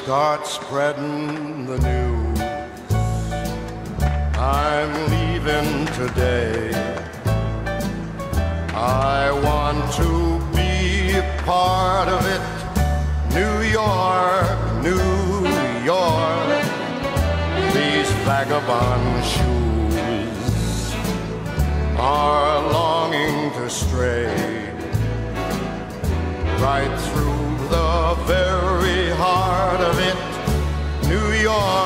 start spreading the news. I'm leaving today. I want to be a part of it. New York, New York, these vagabond shoes are longing to stray right through the very heart of it. New York,